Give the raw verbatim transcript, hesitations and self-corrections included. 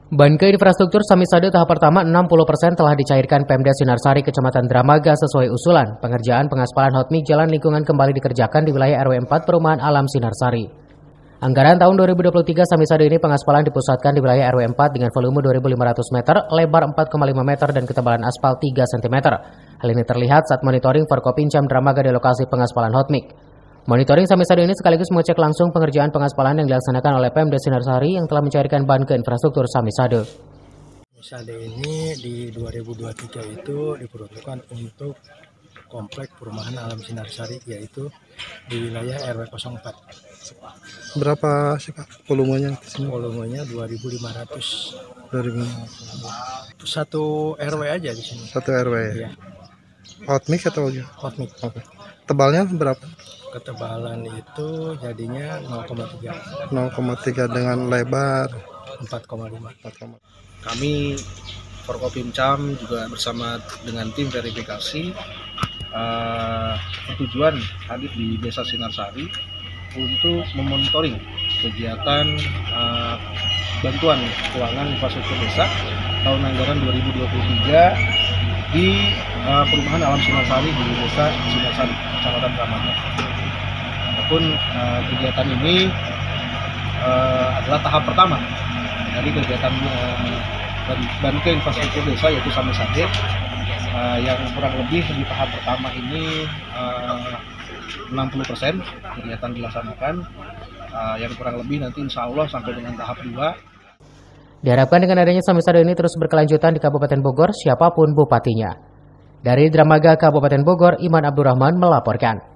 Banke infrastruktur Samisade tahap pertama enam puluh persen telah dicairkan Pemda Sinarsari Kecamatan Dramaga sesuai usulan. Pengerjaan pengaspalan hotmik jalan lingkungan kembali dikerjakan di wilayah R W empat Perumahan Alam Sinarsari. Anggaran tahun dua ribu dua puluh tiga Samisade ini pengaspalan dipusatkan di wilayah R W empat dengan volume dua ribu lima ratus meter, lebar empat koma lima meter dan ketebalan aspal tiga sentimeter. Hal ini terlihat saat monitoring Forkopimcam Dramaga di lokasi pengaspalan hotmik. Monitoring Samisade ini sekaligus mengecek langsung pengerjaan pengaspalan yang dilaksanakan oleh Pemda Sinarsari yang telah mencairkan bahan ke infrastruktur Samisade. Samisade ini di dua ribu dua puluh tiga itu diperuntukkan untuk komplek perumahan Alam Sinarsari, yaitu di wilayah R W nol empat. Berapa sih Pak volumenya? Volumenya dua ribu lima ratus. dua ribu. Satu R W aja di sini. Satu R W. Iya. Hotmik atau gimana? Hotmik. Oke. Tebalnya berapa? Ketebalan itu jadinya nol koma tiga. nol koma tiga dengan lebar empat koma lima. Kami Forkopimcam juga bersama dengan tim verifikasi uh, tujuan hadir di Desa Sinarsari untuk memonitoring kegiatan uh, bantuan keuangan infrastruktur desa tahun anggaran dua ribu dua puluh tiga di uh, perumahan Alam Sinarsari di Desa Sinarsari, Kecamatan Dramaga. Adapun uh, kegiatan ini uh, adalah tahap pertama dari kegiatan uh, Banke infrastruktur desa yaitu Samisade, uh, yang kurang lebih di tahap pertama ini uh, enam puluh persen kegiatan dilaksanakan, uh, yang kurang lebih nanti insya Allah sampai dengan tahap dua. Diharapkan dengan adanya Samisade ini terus berkelanjutan di Kabupaten Bogor siapapun bupatinya. Dari Dramaga, Kabupaten Bogor, Iman Abdurrahman melaporkan.